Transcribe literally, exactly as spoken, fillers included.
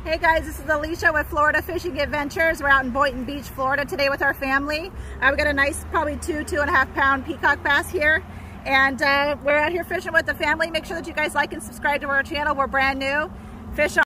Hey guys, this is Alicia with Florida Fishing Adventures. We're out in Boynton Beach, Florida today with our family. Uh, we got a nice, probably two, two and a half pound peacock bass here. And uh, we're out here fishing with the family. Make sure that you guys like and subscribe to our channel. We're brand new. Fish on